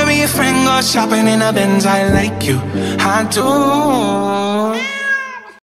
me your friend, go shopping in a Benz, I like you, I do.